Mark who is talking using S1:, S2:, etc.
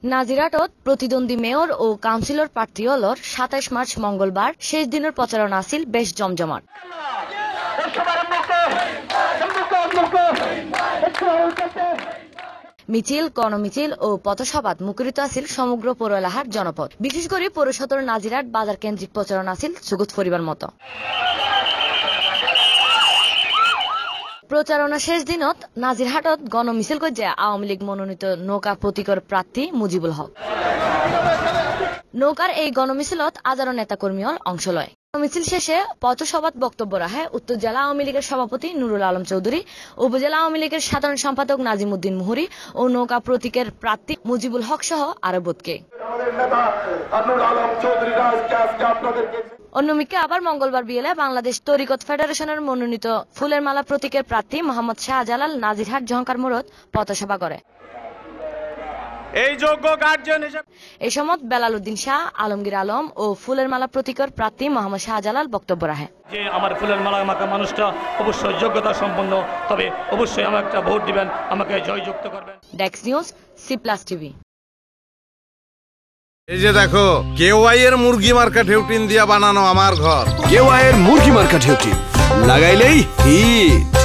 S1: নাজিরাটত প্রতিদ্বন্দ্বী মেয়র ও কাউন্সিলর প্রার্থী হলর ২৭ মার্চ মঙ্গলবার শেষ দিনের প্রচারণা আছিল বেশ জমজমাট। মিছিল, গণমিছিল ও পথসভাত মুখরিত আছিল সমগ্র পৌর এলাকার জনপদ। বিশেষ করে পৌর সদর নাজিরাট বাজার কেন্দ্রিক প্রচারণা আছিল সুগত পরিবার মতো। প্রচারণা শেষ দিনত নাজিরহাটত গণমিছিল করছে আওয়ামী লীগ মনোনীত নৌকা প্রতীকের প্রার্থী মুজিবুল হক। নৌকার এই গণমিছিলত হাজারো নেতাকর্মী অংশ লয়। মিছিল শেষে পথসভাত বক্তব্য রাখে উত্তর জেলা আওয়ামী লীগের সভাপতি নুরুল আলম চৌধুরী, উপজেলা আওয়ামী লীগের সাধারণ সম্পাদক নাজিমউদ্দিন মুহুরী ও নৌকা প্রতীকের প্রার্থী মুজিবুল হক সহ আরো বোধকে। অন্যদিকে আবার মঙ্গলবার বিকেলে বাংলাদেশ তরিকত ফেডারেশনের মনোনীত ফুলের মালা প্রতীকের প্রার্থী মোহাম্মদ শাহজালাল নাজিরহাট ঝংকার মোড়ত পথসভা করে। এই সময় বেলাল উদ্দিন শাহ, আলমগীর আলম ও ফুলের মালা প্রতীকের প্রার্থী মোহাম্মদ শাহজালাল বক্তব্য রাখে।
S2: যে আমার ফুলের মালা মাখা মানুষটা অবশ্যই যোগ্যতা সম্পন্ন, তবে অবশ্যই আমাকে একটা ভোট দিবেন, আমাকে জয়যুক্ত করবেন।
S1: ডেক্স নিউজ, C+ টিভি।
S3: এই যে দেখো, কেওয়াই এর মুরগি মার্কা ঢেউটিন দিয়া বানানো আমার ঘর।
S4: কেওয়াই এর মুরগি মার্কা ঢেউটিন লাগাইলেই হিট।